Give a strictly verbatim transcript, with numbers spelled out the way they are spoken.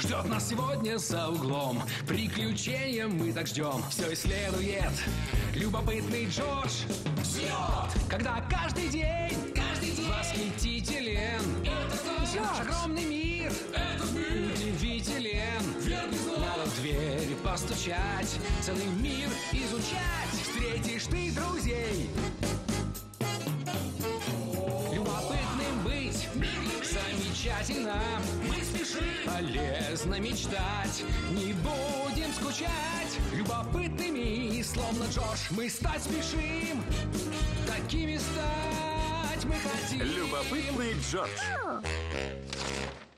Ждет нас сегодня за углом. Приключения мы так ждем. Все исследует любопытный Джордж. Взлет, когда каждый день, каждый день восхитителен. Наш огромный мир, этот мир удивителен. Надо в дверь постучать, целый мир изучать. Встретишь ты друзей. Любопытным быть замечательно. Мы спешим, полезно мечтать. Не будем скучать. Любопытными, словно Джордж, мы стать спешим. Такими стать мы хотим. Любопытный Джордж.